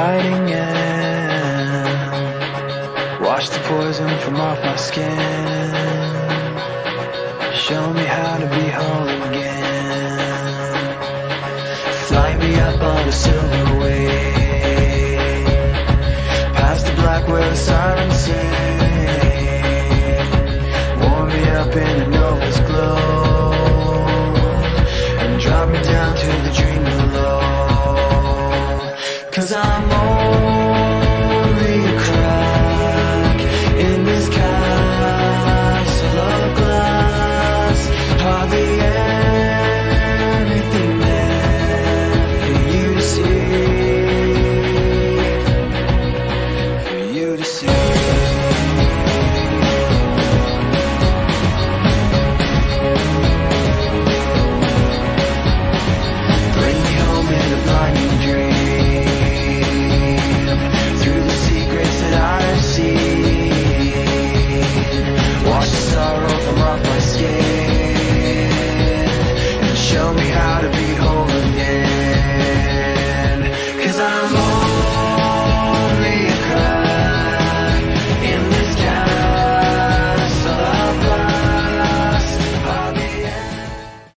hiding in. Wash the poison from off my skin. Show me how to be whole again. Fly me up on a silver wave, past the black where the silence sings.